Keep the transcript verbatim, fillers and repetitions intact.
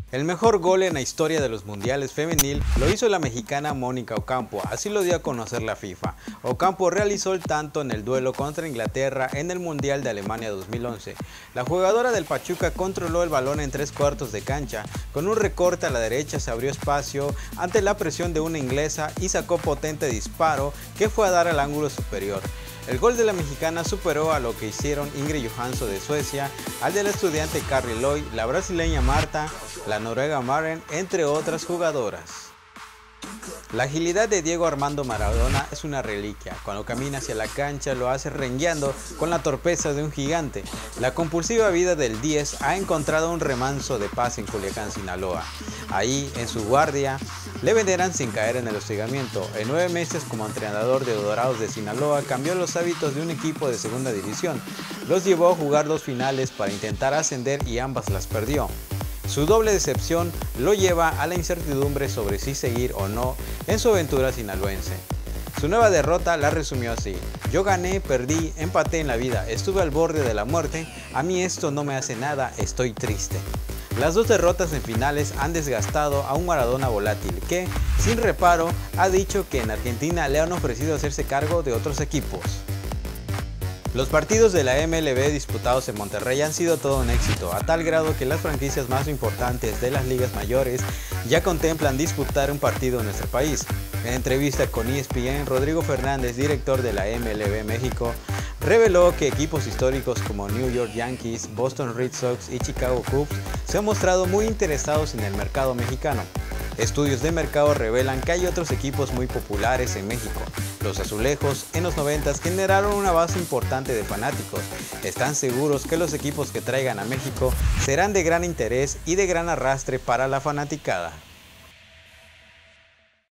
El mejor gol en la historia de los mundiales femenil lo hizo la mexicana Mónica Ocampo, así lo dio a conocer la FIFA. Ocampo realizó el tanto en el duelo contra Inglaterra en el Mundial de Alemania dos mil once. La jugadora del Pachuca controló el balón en tres cuartos de cancha, con un recorte a la derecha se abrió espacio ante la presión de una inglesa y sacó potente disparo que fue a dar al ángulo superior. El gol de la mexicana superó a lo que hicieron Ingrid Johansson de Suecia, al de la estudiante Carrie Lloyd, la brasileña Marta, la noruega Maren, entre otras jugadoras. La agilidad de Diego Armando Maradona es una reliquia. Cuando camina hacia la cancha lo hace rengueando con la torpeza de un gigante. La compulsiva vida del diez ha encontrado un remanso de paz en Culiacán, Sinaloa. Ahí, en su guardia, le veneran sin caer en el hostigamiento. En nueve meses como entrenador de Dorados de Sinaloa cambió los hábitos de un equipo de segunda división. Los llevó a jugar dos finales para intentar ascender y ambas las perdió. Su doble decepción lo lleva a la incertidumbre sobre si seguir o no en su aventura sinaloense. Su nueva derrota la resumió así: yo gané, perdí, empaté en la vida, estuve al borde de la muerte, a mí esto no me hace nada, estoy triste. Las dos derrotas en finales han desgastado a un Maradona volátil que, sin reparo, ha dicho que en Argentina le han ofrecido hacerse cargo de otros equipos. Los partidos de la M L B disputados en Monterrey han sido todo un éxito, a tal grado que las franquicias más importantes de las ligas mayores ya contemplan disputar un partido en nuestro país. En entrevista con E S P N, Rodrigo Fernández, director de la M L B México, reveló que equipos históricos como New York Yankees, Boston Red Sox y Chicago Cubs se han mostrado muy interesados en el mercado mexicano. Estudios de mercado revelan que hay otros equipos muy populares en México. Los Azulejos, en los noventas, generaron una base importante de fanáticos. Están seguros que los equipos que traigan a México serán de gran interés y de gran arrastre para la fanaticada.